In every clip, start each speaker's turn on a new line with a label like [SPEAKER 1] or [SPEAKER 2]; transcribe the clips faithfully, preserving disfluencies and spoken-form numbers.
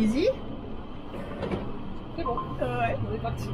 [SPEAKER 1] Easy.
[SPEAKER 2] C'est bon, ouais, on est parti.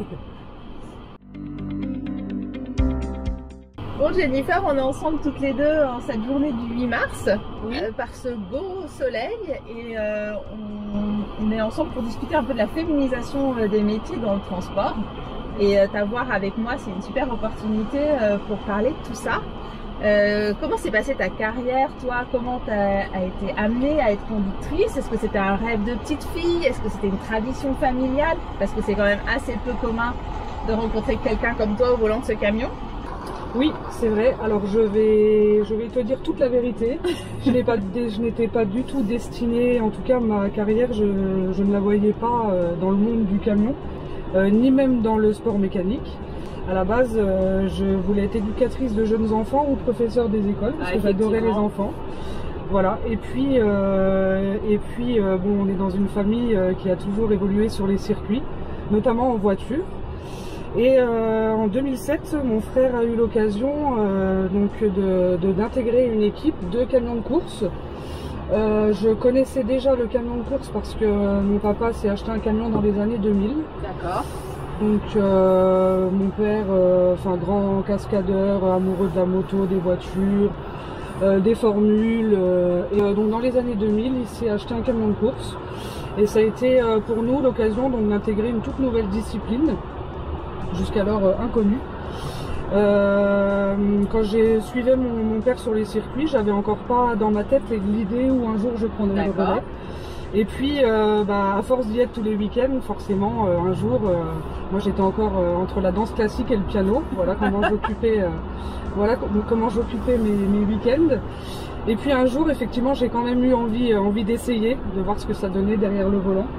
[SPEAKER 1] Bon Jennifer, on est ensemble toutes les deux en cette journée du huit mars,
[SPEAKER 2] Oui.
[SPEAKER 1] euh, par ce beau soleil, et euh, on, on est ensemble pour discuter un peu de la féminisation des métiers dans le transport. Et euh, t'avoir avec moi, c'est une super opportunité euh, pour parler de tout ça. Euh, comment s'est passée ta carrière, toi? Comment tu as été amenée à être conductrice? Est-ce que c'était un rêve de petite fille? Est-ce que c'était une tradition familiale? Parce que c'est quand même assez peu commun de rencontrer quelqu'un comme toi au volant de ce camion.
[SPEAKER 2] Oui, c'est vrai. Alors je vais, je vais te dire toute la vérité. Je n'ai pas, je n'étais pas du tout destinée, en tout cas ma carrière, je, je ne la voyais pas dans le monde du camion, euh, ni même dans le sport mécanique. À la base, euh, je voulais être éducatrice de jeunes enfants ou professeur des écoles, parce ah, que j'adorais les enfants. Voilà. Et puis, euh, et puis, euh, bon, on est dans une famille euh, qui a toujours évolué sur les circuits, notamment en voiture. Et euh, en deux mille sept, mon frère a eu l'occasion euh, donc de, de, d'intégrer une équipe de camions de course. Euh, je connaissais déjà le camion de course parce que mon papa s'est acheté un camion dans les années deux mille.
[SPEAKER 1] D'accord.
[SPEAKER 2] Donc euh, mon père, euh, enfin grand cascadeur, amoureux de la moto, des voitures, euh, des formules. Euh, et euh, donc dans les années deux mille, il s'est acheté un camion de course. Et ça a été euh, pour nous l'occasion donc d'intégrer une toute nouvelle discipline, jusqu'alors euh, inconnue. Euh, quand j'ai suivi mon, mon père sur les circuits, j'avais encore pas dans ma tête l'idée où un jour je prendrais le relais. Et puis, euh, bah, à force d'y être tous les week-ends, forcément, euh, un jour, euh, moi j'étais encore euh, entre la danse classique et le piano. Voilà comment j'occupais, euh, voilà comment j'occupais mes, mes week-ends. Et puis un jour, effectivement, j'ai quand même eu envie, euh, envie d'essayer, de voir ce que ça donnait derrière le volant.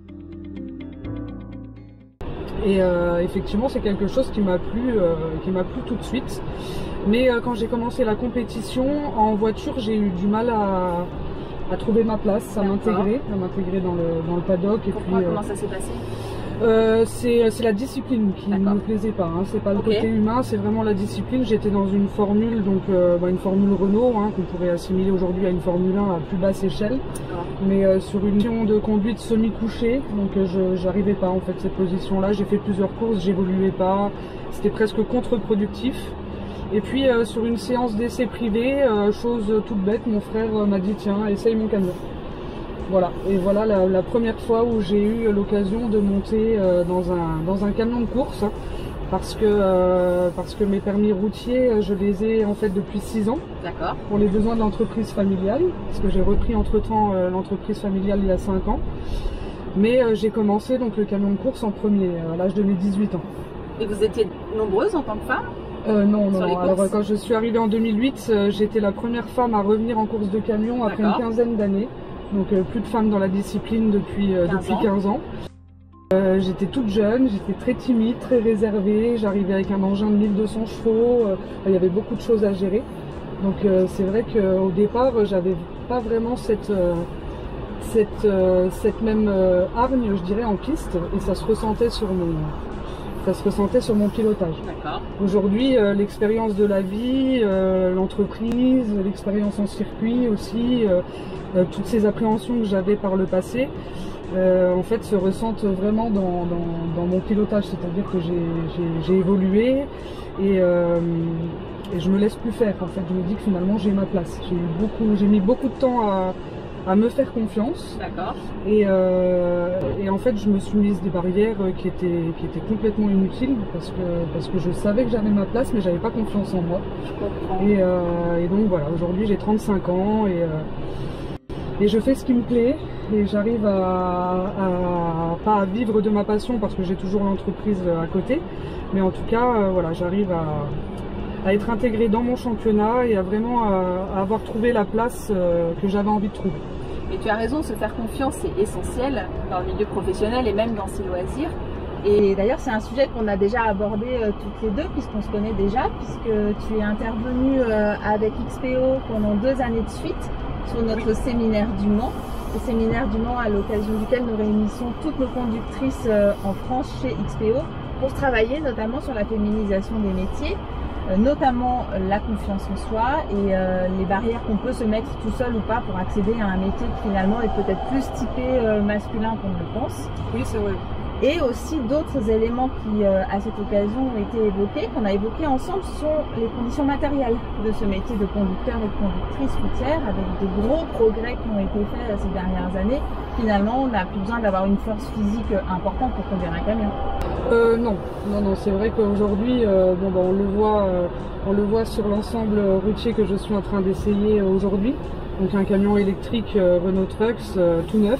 [SPEAKER 2] Et euh, effectivement, c'est quelque chose qui m'a plu, euh, qui m'a plu tout de suite. Mais euh, quand j'ai commencé la compétition en voiture, j'ai eu du mal à à trouver ma place, à m'intégrer, à m'intégrer dans le, dans le paddock. Et
[SPEAKER 1] Pourquoi,
[SPEAKER 2] puis,
[SPEAKER 1] comment
[SPEAKER 2] euh,
[SPEAKER 1] ça s'est passé?
[SPEAKER 2] euh, C'est la discipline qui ne me plaisait pas, hein. C'est pas le
[SPEAKER 1] okay.
[SPEAKER 2] côté humain, c'est vraiment la discipline. J'étais dans une formule, donc euh, bah, une formule Renault, hein, qu'on pourrait assimiler aujourd'hui à une Formule un à plus basse échelle, oh. mais euh, sur une position de conduite semi-couchée, donc euh, je n'arrivais pas en fait cette position-là. J'ai fait plusieurs courses, j'évoluais pas, c'était presque contre-productif. Et puis euh, sur une séance d'essai privé, euh, chose toute bête, mon frère euh, m'a dit tiens, essaye mon camion. Voilà, et voilà la, la première fois où j'ai eu l'occasion de monter euh, dans, un, dans un camion de course, parce que, euh, parce que mes permis routiers, je les ai en fait depuis six ans.
[SPEAKER 1] D'accord. Pour
[SPEAKER 2] les besoins de l'entreprise familiale, parce que j'ai repris entre temps euh, l'entreprise familiale il y a cinq ans. Mais euh, j'ai commencé donc le camion de course en premier, à l'âge de mes dix-huit ans.
[SPEAKER 1] Et vous étiez nombreuses en tant que femme?
[SPEAKER 2] Euh, non, non, non. Alors quand je suis arrivée en deux mille huit, euh, j'étais la première femme à revenir en course de camion après une quinzaine d'années. Donc euh, plus de femmes dans la discipline depuis, euh,
[SPEAKER 1] quinze
[SPEAKER 2] depuis
[SPEAKER 1] ans.
[SPEAKER 2] quinze ans. Euh, j'étais toute jeune, j'étais très timide, très réservée. J'arrivais avec un engin de mille deux cents chevaux. Euh, il y avait beaucoup de choses à gérer. Donc euh, c'est vrai qu'au départ, j'avais pas vraiment cette, euh, cette, euh, cette même euh, hargne, je dirais, en piste. Et ça se ressentait sur mon... Ça se ressentait sur mon pilotage. Aujourd'hui, euh, l'expérience de la vie, euh, l'entreprise, l'expérience en circuit aussi, euh, euh, toutes ces appréhensions que j'avais par le passé, euh, en fait, se ressentent vraiment dans, dans, dans mon pilotage. C'est-à-dire que j'ai évolué et, euh, et je me laisse plus faire. En fait, je me dis que finalement, j'ai ma place. J'ai beaucoup, j'ai mis beaucoup de temps à à me faire confiance.
[SPEAKER 1] D'accord.
[SPEAKER 2] Et, euh, et en fait, je me suis mise des barrières qui étaient, qui étaient complètement inutiles parce que, parce que je savais que j'avais ma place, mais j'avais pas confiance en moi.
[SPEAKER 1] Je comprends.
[SPEAKER 2] Et, euh, et donc voilà, aujourd'hui j'ai trente-cinq ans et, euh, et je fais ce qui me plaît et j'arrive à, à, pas à vivre de ma passion parce que j'ai toujours l'entreprise à côté, mais en tout cas, euh, voilà, j'arrive à à être intégrée dans mon championnat et à vraiment à, à avoir trouvé la place euh, que j'avais envie de trouver.
[SPEAKER 1] Et tu as raison, se faire confiance, c'est essentiel dans le milieu professionnel et même dans ses loisirs. Et d'ailleurs, c'est un sujet qu'on a déjà abordé euh, toutes les deux, puisqu'on se connaît déjà, puisque tu es intervenue euh, avec X P O pendant deux années de suite sur notre oui. séminaire du Mans. Le séminaire du Mans à l'occasion duquel nous réunissons toutes nos conductrices euh, en France chez X P O pour travailler notamment sur la féminisation des métiers. euh, notamment la confiance en soi et euh, les barrières qu'on peut se mettre tout seul ou pas pour accéder à un métier qui finalement est peut-être plus typé euh, masculin qu'on ne le pense.
[SPEAKER 2] Oui, c'est vrai.
[SPEAKER 1] Et aussi d'autres éléments qui, euh, à cette occasion, ont été évoqués, qu'on a évoqués ensemble, sont les conditions matérielles de ce métier de conducteur et de conductrice routière, avec de gros progrès qui ont été faits ces dernières années. Finalement, on n'a plus besoin d'avoir une force physique importante pour conduire un camion.
[SPEAKER 2] Euh, non, non, non, c'est vrai qu'aujourd'hui, euh, bon, bah, on le voit, euh, on le voit sur l'ensemble routier que je suis en train d'essayer aujourd'hui. Donc un camion électrique euh, Renault Trucks euh, tout neuf.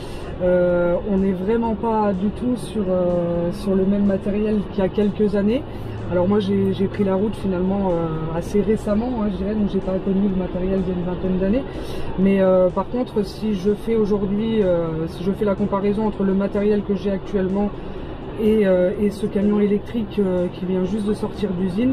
[SPEAKER 2] Euh, on n'est vraiment pas du tout sur, euh, sur le même matériel qu'il y a quelques années. Alors moi j'ai pris la route finalement euh, assez récemment, hein, je dirais, donc j'ai pas connu le matériel d'il y a une vingtaine d'années. Mais euh, par contre, si je fais aujourd'hui, euh, si je fais la comparaison entre le matériel que j'ai actuellement et, euh, et ce camion électrique euh, qui vient juste de sortir d'usine,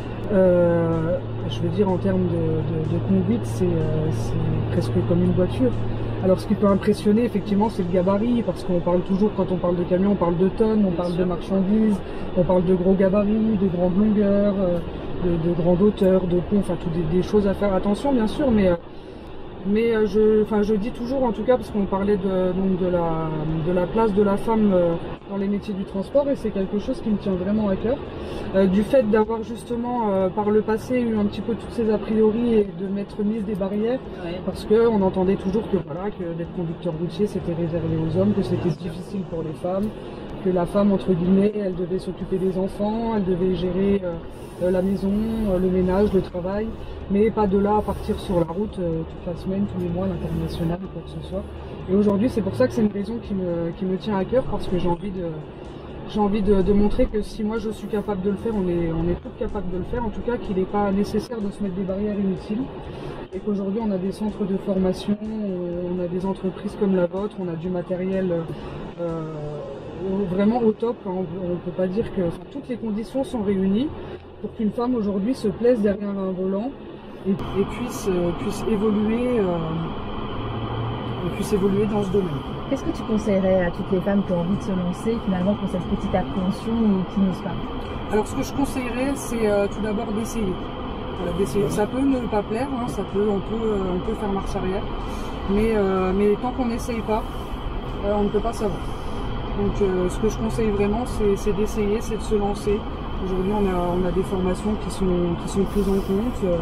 [SPEAKER 2] euh, je veux dire en termes de, de, de conduite, c'est euh, presque comme une voiture. Alors ce qui peut impressionner effectivement c'est le gabarit, parce qu'on parle toujours, quand on parle de camion, on parle de tonnes, on parle de marchandises, on parle de gros gabarits, de grandes longueurs, de, de grande hauteur, de ponts, enfin toutes des, des choses à faire attention bien sûr, mais, mais je, enfin, je dis toujours en tout cas, parce qu'on parlait de, donc de, la, de la place de la femme dans les métiers du transport, et c'est quelque chose qui me tient vraiment à cœur, euh, du fait d'avoir justement euh, par le passé eu un petit peu toutes ces a priori et de m'être mise des barrières, ouais. Parce qu'on entendait toujours que voilà, que d'être conducteur routier c'était réservé aux hommes, que c'était difficile pour les femmes, que la femme entre guillemets elle devait s'occuper des enfants, elle devait gérer euh, la maison, euh, le ménage, le travail, mais pas de là à partir sur la route euh, toute la semaine, tous les mois, l'international ou quoi que ce soit. Et aujourd'hui, c'est pour ça que c'est une raison qui me, qui me tient à cœur, parce que j'ai envie, de, j'ai envie de, de montrer que si moi je suis capable de le faire, on est, on est toutes capables de le faire, en tout cas qu'il n'est pas nécessaire de se mettre des barrières inutiles, et qu'aujourd'hui on a des centres de formation, on a des entreprises comme la vôtre, on a du matériel euh, vraiment au top, on ne peut pas dire que enfin, toutes les conditions sont réunies pour qu'une femme aujourd'hui se plaise derrière un volant et, et puisse, euh, puisse évoluer. Euh, puisse évoluer dans ce domaine.
[SPEAKER 1] Qu'est-ce que tu conseillerais à toutes les femmes qui ont envie de se lancer, finalement, pour cette petite appréhension ou qui n'osent pas?
[SPEAKER 2] Alors, ce que je conseillerais, c'est euh, tout d'abord d'essayer. Voilà, d'essayer. Ça peut ne pas plaire, hein, ça peut, on, peut, euh, on peut faire marche arrière, mais, euh, mais tant qu'on n'essaye pas, euh, on ne peut pas savoir. Donc, euh, ce que je conseille vraiment, c'est d'essayer, c'est de se lancer. Aujourd'hui, on a, on a des formations qui sont, qui sont prises en compte. Euh,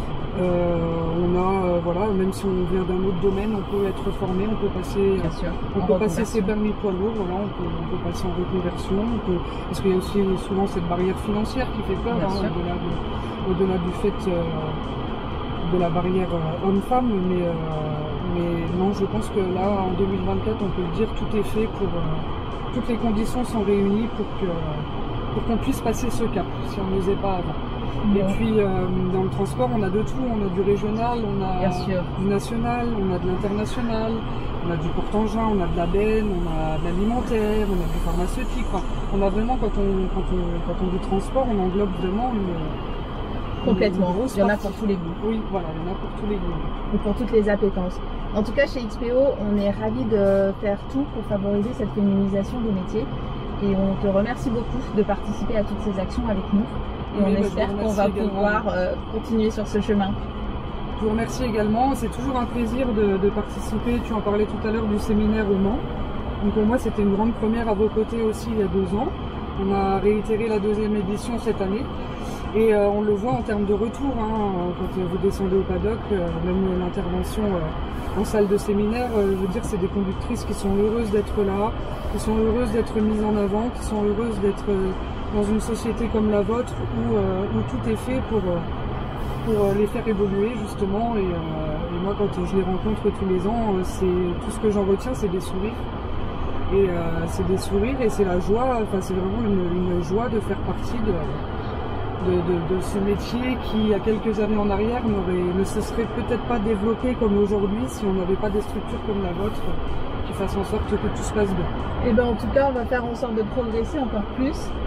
[SPEAKER 2] Euh, on a, euh, voilà, même si on vient d'un autre domaine, on peut être formé, on peut passer, on peut passer ses permis poids lourds, voilà, on peut, on peut passer en reconversion, on peut, parce qu'il y a aussi souvent cette barrière financière qui fait peur, hein, au-delà de, au-delà du fait euh, de la barrière euh, homme-femme, mais, euh, mais non, je pense que là, en deux mille vingt-quatre, on peut le dire, tout est fait pour, euh, toutes les conditions sont réunies pour que, pour qu'on puisse passer ce cap, si on n'osait pas avant. Et puis euh, dans le transport, on a de tout, on a du régional, on a du national, on a de l'international, on a du porte-engin, on a de la benne, on a de l'alimentaire, on a du pharmaceutique. Enfin, on a vraiment, quand on, quand, on, quand on dit transport, on englobe vraiment une...
[SPEAKER 1] Complètement, une il y en a pour tous les goûts.
[SPEAKER 2] Oui, voilà, il y en a pour tous les goûts.
[SPEAKER 1] Et pour toutes les appétences. En tout cas, chez X P O, on est ravis de faire tout pour favoriser cette féminisation des métiers. Et on te remercie beaucoup de participer à toutes ces actions avec nous. Et oui, on espère qu'on va également. pouvoir euh, continuer sur ce chemin.
[SPEAKER 2] Je vous remercie également. C'est toujours un plaisir de, de participer. Tu en parlais tout à l'heure du séminaire au Mans. Donc pour moi, c'était une grande première à vos côtés aussi il y a deux ans. On a réitéré la deuxième édition cette année. Et euh, on le voit en termes de retour. Hein, quand vous descendez au paddock, euh, même l'intervention euh, en salle de séminaire, euh, je veux dire, c'est des conductrices qui sont heureuses d'être là, qui sont heureuses d'être mises en avant, qui sont heureuses d'être... Euh, dans une société comme la vôtre où, euh, où tout est fait pour, pour les faire évoluer justement, et, euh, et moi quand je les rencontre tous les ans, c'est tout ce que j'en retiens, c'est des sourires, et euh, c'est des sourires et c'est la joie, enfin c'est vraiment une, une joie de faire partie de, de, de, de ce métier qui, il y a quelques années en arrière, ne se serait peut-être pas développé comme aujourd'hui si on n'avait pas des structures comme la vôtre qui fassent en sorte que tout se passe bien.
[SPEAKER 1] Et bien en tout cas, on va faire en sorte de progresser encore plus.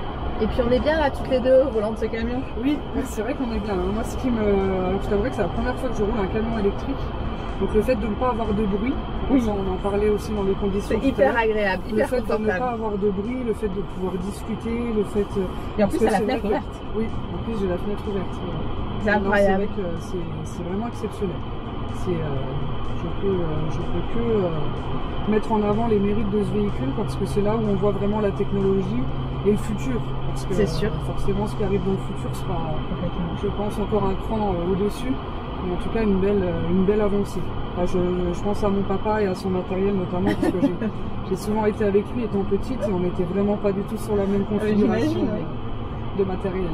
[SPEAKER 1] Et puis on est bien là toutes les deux au volant de ce camion.
[SPEAKER 2] Oui, c'est vrai qu'on est bien. Moi, ce qui me... Alors, je t'avouerais que c'est la première fois que je roule un camion électrique. Donc le fait de ne pas avoir de bruit, oui. Ça, on en parlait aussi dans les conditions.
[SPEAKER 1] C'est hyper agréable, hyper
[SPEAKER 2] confortable. Le fait
[SPEAKER 1] confortable.
[SPEAKER 2] de ne pas avoir de bruit, le fait de pouvoir discuter, le fait...
[SPEAKER 1] Et en plus, t'as la fenêtre ouverte.
[SPEAKER 2] Que... Oui, en plus j'ai la fenêtre ouverte.
[SPEAKER 1] C'est incroyable.
[SPEAKER 2] C'est vrai que c'est vraiment exceptionnel. Euh, je peux, euh, je peux que euh, mettre en avant les mérites de ce véhicule parce que c'est là où on voit vraiment la technologie et le futur. Parce que
[SPEAKER 1] c'est sûr.
[SPEAKER 2] Euh, forcément, ce qui arrive dans le futur sera, je pense, encore un cran euh, au-dessus. Mais en tout cas, une belle, une belle avancée. Enfin, je, je pense à mon papa et à son matériel notamment parce que j'ai souvent été avec lui étant petite et on n'était vraiment pas du tout sur la même configuration
[SPEAKER 1] euh,
[SPEAKER 2] de, de matériel.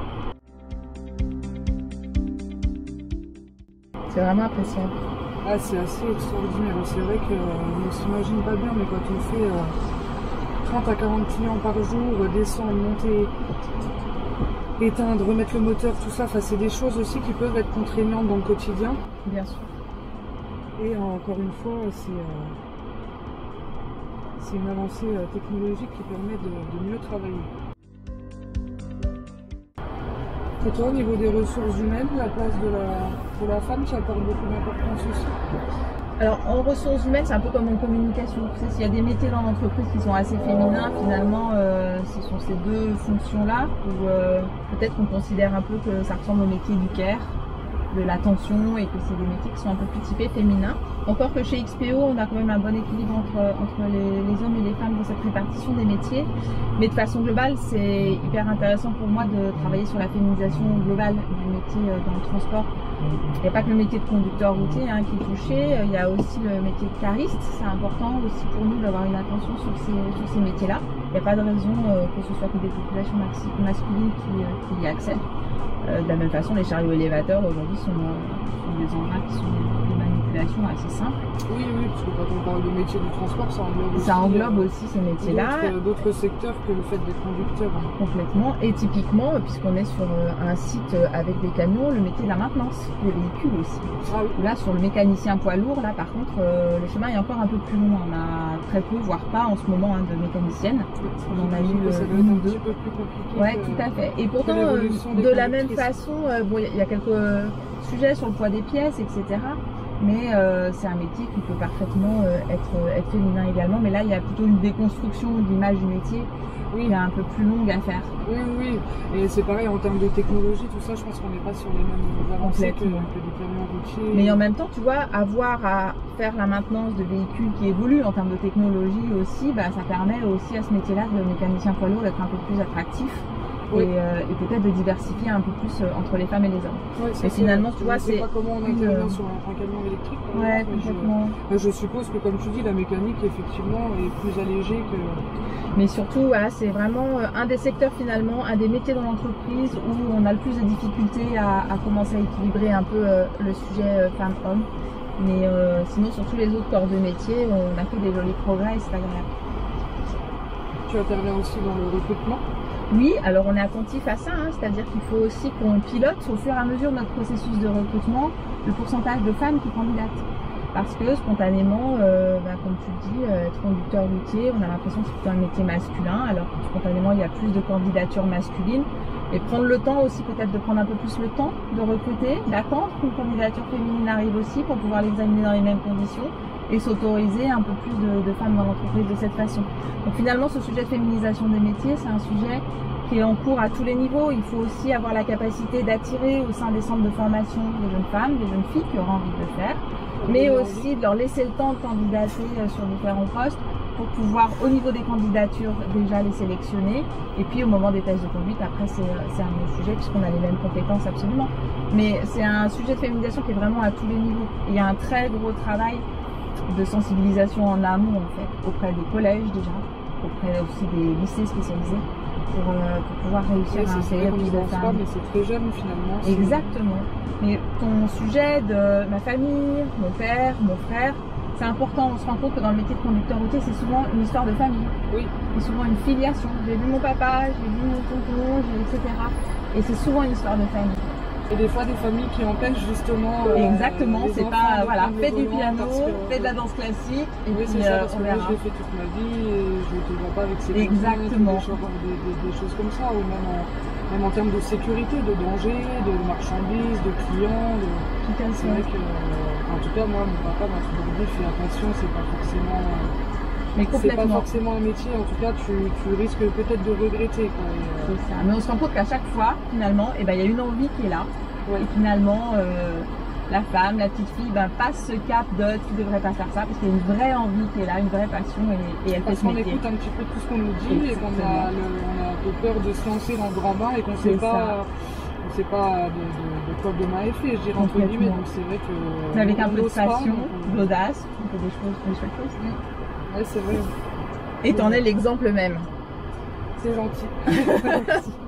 [SPEAKER 1] C'est vraiment appréciable.
[SPEAKER 2] Ah, c'est assez extraordinaire. C'est vrai qu'on ne s'imagine pas bien, mais quand on fait euh, trente à quarante clients par jour, descendre, monter, éteindre, remettre le moteur, tout ça, c'est des choses aussi qui peuvent être contraignantes dans le quotidien.
[SPEAKER 1] Bien sûr.
[SPEAKER 2] Et encore une fois, c'est euh, une avancée euh, technologique qui permet de, de mieux travailler. Et toi, au niveau des ressources humaines, la place de la, de la femme, ça apporte beaucoup d'importance aussi?
[SPEAKER 1] Alors, en ressources humaines, c'est un peu comme en communication. Tu sais, s'il y a des métiers dans l'entreprise qui sont assez féminins, finalement, euh, ce sont ces deux fonctions-là où euh, peut-être qu'on considère un peu que ça ressemble au métier du care, de l'attention, et que c'est des métiers qui sont un peu plus typés féminins. Encore que chez X P O, on a quand même un bon équilibre entre, entre les, les hommes et les femmes dans cette répartition des métiers. Mais de façon globale, c'est hyper intéressant pour moi de travailler sur la féminisation globale du métier dans le transport. Il n'y a pas que le métier de conducteur routier hein, qui est touché, il y a aussi le métier de cariste. C'est important aussi pour nous d'avoir une attention sur ces, sur ces métiers-là. Il n'y a pas de raison euh, que ce soit que des populations masculines qui, euh, qui y accèdent. Euh, de la même façon, les chariots élévateurs aujourd'hui sont, euh, sont des engins qui sont des manipulations assez simples.
[SPEAKER 2] Oui, oui, parce que quand on parle de métier du transport, ça englobe aussi,
[SPEAKER 1] ça englobe euh, aussi ces métiers-là.
[SPEAKER 2] D'autres secteurs que le fait d'être conducteur.
[SPEAKER 1] Complètement. Et typiquement, puisqu'on est sur euh, un site avec des camions, le métier de la maintenance des véhicules aussi.
[SPEAKER 2] Ah, oui.
[SPEAKER 1] Là, sur le mécanicien poids lourd, là par contre, euh, le chemin est encore un peu plus long. On a très peu, voire pas en ce moment, hein, de mécaniciennes.
[SPEAKER 2] On en a eu euh, une ou deux. Un petit peu plus compliqué.
[SPEAKER 1] Ouais, tout à fait. Et pourtant, euh, de la même façon, euh, bon, il y a quelques euh, sujets sur le poids des pièces, et cetera. Mais euh, c'est un métier qui peut parfaitement euh, être, être féminin également. Mais là, il y a plutôt une déconstruction de l'image du métier oui. qui est un peu plus longue à faire.
[SPEAKER 2] Oui, oui. Et c'est pareil en termes de technologie, tout ça, je pense qu'on n'est pas sur les mêmes avancées que, que des camions routiers.
[SPEAKER 1] Mais en même temps, tu vois, avoir à faire la maintenance de véhicules qui évoluent en termes de technologie aussi, bah, ça permet aussi à ce métier-là, de mécanicien poids lourd, d'être un peu plus attractif. Oui. Et, euh, et peut-être de diversifier un peu plus euh, entre les femmes et les hommes.
[SPEAKER 2] Oui,
[SPEAKER 1] et finalement, tu vois, c'est
[SPEAKER 2] pas comment on intervient euh... sur un, un camion électrique.
[SPEAKER 1] Ouais, complètement.
[SPEAKER 2] Je, je suppose que, comme tu dis, la mécanique effectivement est plus allégée que.
[SPEAKER 1] Mais surtout, voilà, c'est vraiment un des secteurs finalement, un des métiers dans l'entreprise où on a le plus de difficultés à, à commencer à équilibrer un peu euh, le sujet euh, femmes-hommes. Mais euh, sinon, sur tous les autres corps de métier, on a fait des jolis progrès et c'est agréable.
[SPEAKER 2] Tu interviens aussi dans le recrutement?
[SPEAKER 1] Oui, alors on est attentif à ça, hein, c'est-à-dire qu'il faut aussi qu'on pilote au fur et à mesure de notre processus de recrutement le pourcentage de femmes qui candidatent. Parce que spontanément, euh, bah, comme tu le dis, euh, être conducteur routier, on a l'impression que c'est plutôt un métier masculin, alors que spontanément il y a plus de candidatures masculines. Et prendre le temps aussi, peut-être de prendre un peu plus le temps de recruter, d'attendre qu'une candidature féminine arrive aussi pour pouvoir l'examiner dans les mêmes conditions et s'autoriser un peu plus de, de femmes dans l'entreprise de cette façon. Donc finalement, ce sujet de féminisation des métiers, c'est un sujet qui est en cours à tous les niveaux. Il faut aussi avoir la capacité d'attirer au sein des centres de formation des jeunes femmes, des jeunes filles qui auront envie de le faire, mais aussi de leur laisser le temps de candidater sur différents postes pour pouvoir, au niveau des candidatures, déjà les sélectionner. Et puis au moment des tests de conduite, après c'est un autre sujet puisqu'on a les mêmes compétences absolument. Mais c'est un sujet de féminisation qui est vraiment à tous les niveaux. Et il y a un très gros travail de sensibilisation en amont en fait, auprès des collèges déjà, auprès aussi des lycées spécialisés pour, euh, pour pouvoir réussir
[SPEAKER 2] oui,
[SPEAKER 1] à insérer plus de femmes.
[SPEAKER 2] Pas, mais c'est très jeune finalement.
[SPEAKER 1] Exactement. Mais ton sujet de ma famille, mon père, mon frère, c'est important. On se rend compte que dans le métier de conducteur routier, c'est souvent une histoire de famille.
[SPEAKER 2] Oui.
[SPEAKER 1] C'est souvent une filiation. J'ai vu mon papa, j'ai vu mon tonton, et cetera. Et c'est souvent une histoire de famille.
[SPEAKER 2] Et des fois des familles qui empêchent justement. Euh,
[SPEAKER 1] Exactement, c'est pas voilà, fais du piano,
[SPEAKER 2] que...
[SPEAKER 1] fais de la danse classique. Et
[SPEAKER 2] oui, c'est ça, parce que moi je l'ai fait toute ma vie et je ne te vois pas avec ces
[SPEAKER 1] Exactement.
[SPEAKER 2] Des, des, des, des choses comme ça, ou même en, même en termes de sécurité, de danger, de marchandises, de clients. De... C'est vrai que, en tout cas, moi, mon papa m'a toujours dit fais attention, c'est pas forcément.
[SPEAKER 1] Mais
[SPEAKER 2] c'est pas forcément un métier, en tout cas tu, tu risques peut-être de regretter. Euh...
[SPEAKER 1] C'est ça, mais on se rend compte qu'à chaque fois, finalement, eh ben, il y a une envie qui est là. Ouais. Et finalement, euh, la femme, la petite fille, ben, passe ce cap de tu devrais pas faire ça, parce qu'il y a une vraie envie qui est là, une vraie passion, et, et elle
[SPEAKER 2] parce
[SPEAKER 1] fait ce métier.
[SPEAKER 2] Parce qu'on écoute un petit peu tout ce qu'on nous dit, et qu'on a, le, on a un peu peur de se lancer dans le grand bain, et qu'on ne sait pas... On sait pas de, de, de quoi demain est fait, je dirais entre guillemets, donc c'est vrai que...
[SPEAKER 1] Mais avec un peu de passion, d'audace, on fait des choses, des chouettes choses.
[SPEAKER 2] Oui, c'est vrai.
[SPEAKER 1] Et t'en es l'exemple même.
[SPEAKER 2] C'est gentil. Merci.